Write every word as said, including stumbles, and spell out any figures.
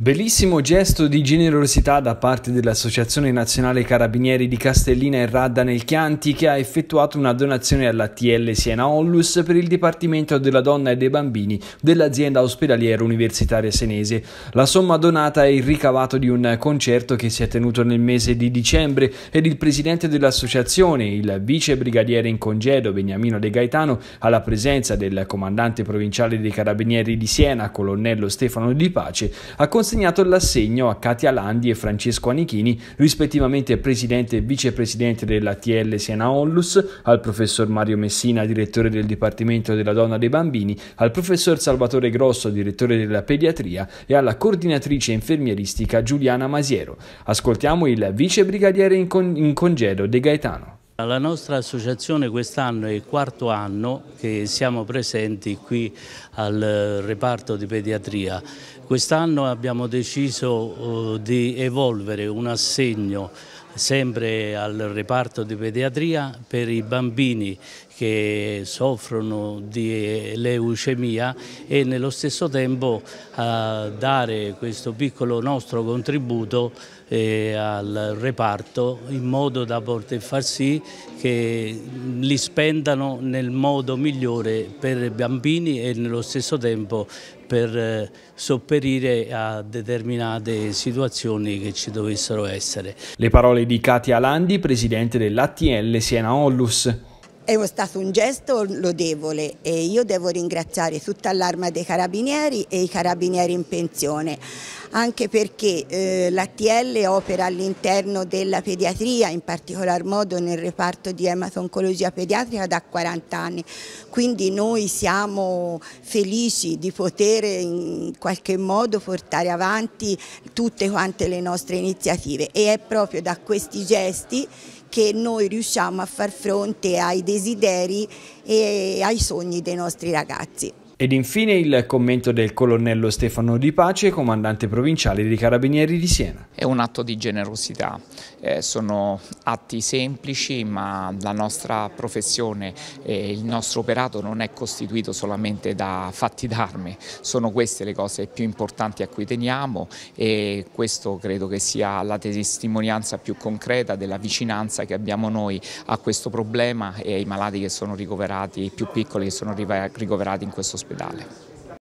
Bellissimo gesto di generosità da parte dell'Associazione Nazionale Carabinieri di Castellina e Radda nel Chianti, che ha effettuato una donazione all'A T L Siena Onlus per il Dipartimento della Donna e dei Bambini dell'azienda ospedaliera universitaria senese. La somma donata è il ricavato di un concerto che si è tenuto nel mese di dicembre ed il presidente dell'associazione, il vice brigadiere in congedo Beniamino De Gaetano, alla presenza del comandante provinciale dei Carabinieri di Siena, colonnello Stefano Di Pace, ha consegnato l'assegno a Katia Landi e Francesco Anichini, rispettivamente presidente e vicepresidente dell'A T L Siena Onlus, al professor Mario Messina, direttore del Dipartimento della Donna e dei Bambini, al professor Salvatore Grosso, direttore della pediatria, e alla coordinatrice infermieristica Giuliana Masiero. Ascoltiamo il vice brigadiere in, con- in congedo De Gaetano. La nostra associazione quest'anno è il quarto anno che siamo presenti qui al reparto di pediatria. Quest'anno abbiamo deciso di evolvere un assegno sempre al reparto di pediatria per i bambini che soffrono di leucemia e nello stesso tempo a dare questo piccolo nostro contributo eh, al reparto in modo da poter far sì che li spendano nel modo migliore per i bambini e nello stesso tempo per eh, sopperire a determinate situazioni che ci dovessero essere. Le parole di Katia Landi, presidente dell'A T L Siena Onlus. È stato un gesto lodevole e io devo ringraziare tutta l'Arma dei Carabinieri e i Carabinieri in pensione, anche perché eh, l'A T L opera all'interno della pediatria, in particolar modo nel reparto di emato-oncologia pediatrica da quaranta anni, quindi noi siamo felici di poter in qualche modo portare avanti tutte quante le nostre iniziative e è proprio da questi gesti che noi riusciamo a far fronte ai desideri e ai sogni dei nostri ragazzi. Ed infine il commento del colonnello Stefano Di Pace, comandante provinciale dei Carabinieri di Siena. È un atto di generosità, eh, sono atti semplici, ma la nostra professione e il nostro operato non è costituito solamente da fatti d'arme, sono queste le cose più importanti a cui teniamo e questo credo che sia la testimonianza più concreta della vicinanza che abbiamo noi a questo problema e ai malati che sono ricoverati, i più piccoli che sono ricoverati in questo ospedale.